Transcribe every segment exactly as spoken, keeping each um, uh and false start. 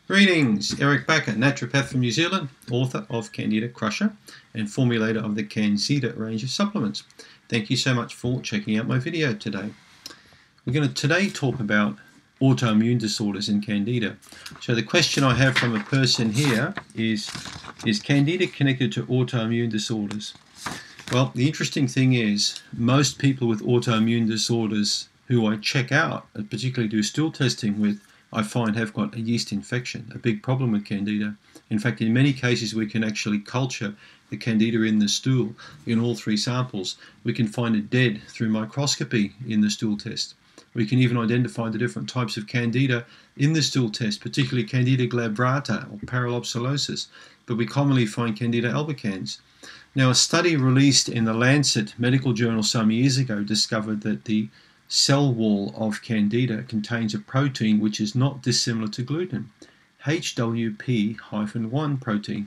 Greetings, Eric Bakker, naturopath from New Zealand, author of Candida Crusher and formulator of the CanXida range of supplements. Thank you so much for checking out my video today. We're going to today talk about autoimmune disorders in Candida. So the question I have from a person here is, is Candida connected to autoimmune disorders? Well, the interesting thing is, most people with autoimmune disorders who I check out, and particularly do stool testing with, I find have got a yeast infection, a big problem with Candida. In fact, in many cases we can actually culture the Candida in the stool in all three samples. We can find it dead through microscopy in the stool test. We can even identify the different types of Candida in the stool test, particularly Candida glabrata or parapsilosis, but we commonly find Candida albicans. Now, a study released in the Lancet medical journal some years ago discovered that the cell wall of Candida contains a protein which is not dissimilar to gluten, H W P one protein.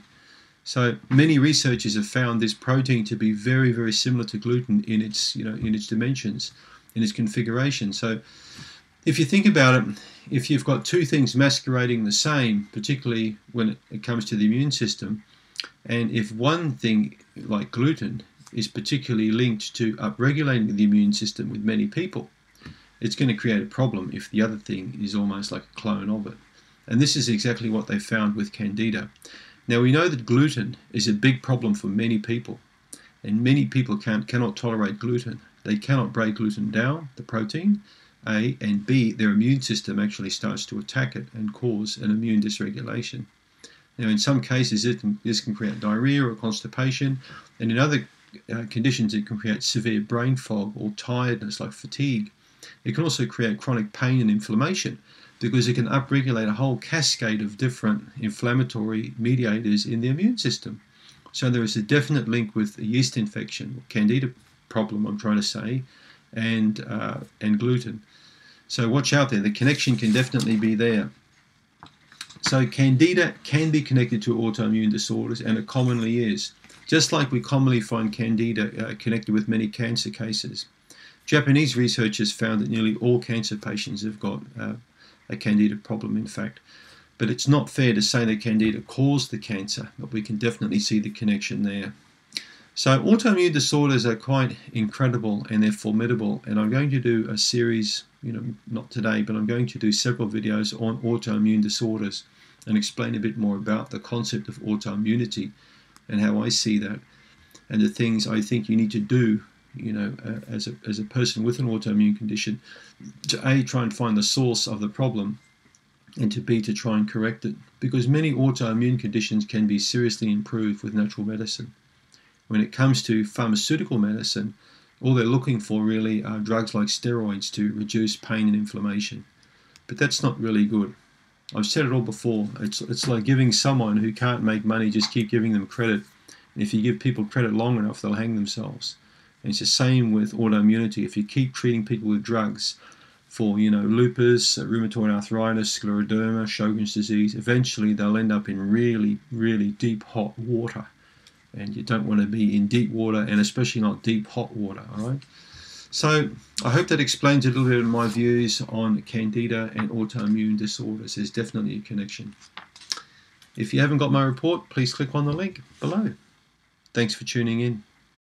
So many researchers have found this protein to be very, very similar to gluten in its, you know, in its dimensions, in its configuration. So if you think about it, if you've got two things masquerading the same, particularly when it comes to the immune system, and if one thing like gluten is particularly linked to upregulating the immune system with many people, it's going to create a problem if the other thing is almost like a clone of it. And this is exactly what they found with Candida. Now, we know that gluten is a big problem for many people, and many people can't, cannot tolerate gluten. They cannot break gluten down, the protein, A, and B, their immune system actually starts to attack it and cause an immune dysregulation. Now, in some cases, it can, this can create diarrhea or constipation, and in other uh, conditions, it can create severe brain fog or tiredness like fatigue. It can also create chronic pain and inflammation because it can upregulate a whole cascade of different inflammatory mediators in the immune system. So there is a definite link with a yeast infection, Candida problem, I'm trying to say, and, uh, and gluten. So watch out there. The connection can definitely be there. So Candida can be connected to autoimmune disorders, and it commonly is, just like we commonly find Candida uh, connected with many cancer cases. Japanese researchers found that nearly all cancer patients have got uh, a Candida problem, in fact. But it's not fair to say that Candida caused the cancer, but we can definitely see the connection there. So autoimmune disorders are quite incredible and they're formidable, and I'm going to do a series, you know, not today, but I'm going to do several videos on autoimmune disorders and explain a bit more about the concept of autoimmunity and how I see that and the things I think you need to do, you know, uh, as a as a person with an autoimmune condition, to A, try and find the source of the problem, and to B, to try and correct it, because many autoimmune conditions can be seriously improved with natural medicine. When it comes to pharmaceutical medicine, all they're looking for really are drugs like steroids to reduce pain and inflammation, but that's not really good. I've said it all before. It's it's like giving someone who can't make money, just keep giving them credit, and if you give people credit long enough, they'll hang themselves. And it's the same with autoimmunity. If you keep treating people with drugs for, you know, lupus, rheumatoid arthritis, scleroderma, Sjogren's disease, eventually they'll end up in really, really deep hot water. And you don't want to be in deep water, and especially not deep hot water, all right? So I hope that explains a little bit of my views on Candida and autoimmune disorders. There's definitely a connection. If you haven't got my report, please click on the link below. Thanks for tuning in.